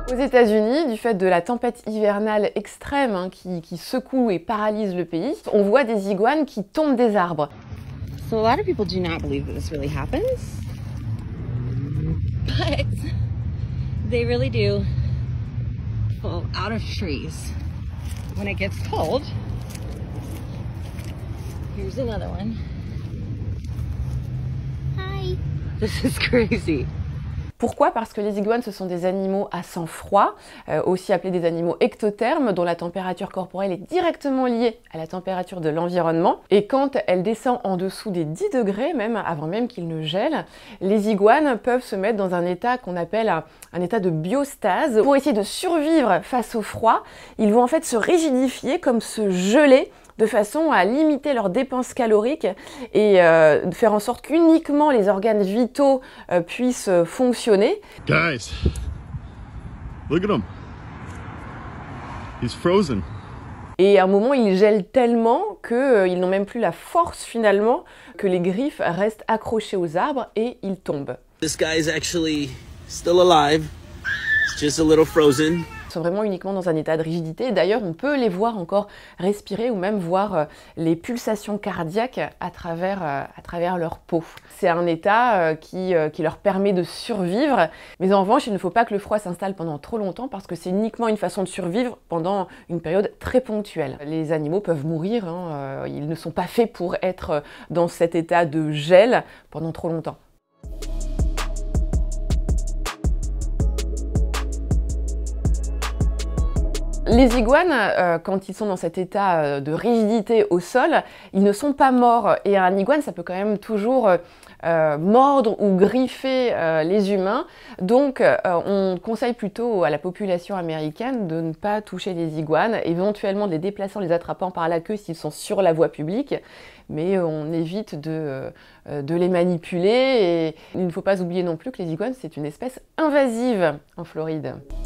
Aux États-Unis, du fait de la tempête hivernale extrême qui secoue et paralyse le pays, on voit des iguanes qui tombent des arbres. So a lot of people do not believe that this really happens, but they really do fall out of trees when it gets cold. Here's another one. Hi. This is crazy. Pourquoi? Parce que les iguanes, ce sont des animaux à sang froid, aussi appelés des animaux ectothermes, dont la température corporelle est directement liée à la température de l'environnement. Et quand elle descend en dessous des 10 degrés, même avant même qu'il ne gèle, les iguanes peuvent se mettre dans un état qu'on appelle un état de biostase. Pour essayer de survivre face au froid, ils vont en fait se rigidifier, comme se geler, de façon à limiter leurs dépenses caloriques et de faire en sorte qu'uniquement les organes vitaux puissent fonctionner. Guys, look at him. He's frozen. Et à un moment, ils gèlent tellement qu'ils n'ont même plus la force finalement, que les griffes restent accrochées aux arbres et ils tombent. This guy is actually still alive. It's just a little frozen. Ils sont vraiment uniquement dans un état de rigidité. D'ailleurs, on peut les voir encore respirer ou même voir les pulsations cardiaques à travers leur peau. C'est un état qui leur permet de survivre. Mais en revanche, il ne faut pas que le froid s'installe pendant trop longtemps parce que c'est uniquement une façon de survivre pendant une période très ponctuelle. Les animaux peuvent mourir, ils ne sont pas faits pour être dans cet état de gel pendant trop longtemps. Les iguanes, quand ils sont dans cet état de rigidité au sol, ils ne sont pas morts. Et un iguane, ça peut quand même toujours mordre ou griffer les humains. Donc, on conseille plutôt à la population américaine de ne pas toucher les iguanes, éventuellement de les déplacer en les attrapant par la queue s'ils sont sur la voie publique. Mais on évite de les manipuler. Et il ne faut pas oublier non plus que les iguanes, c'est une espèce invasive en Floride.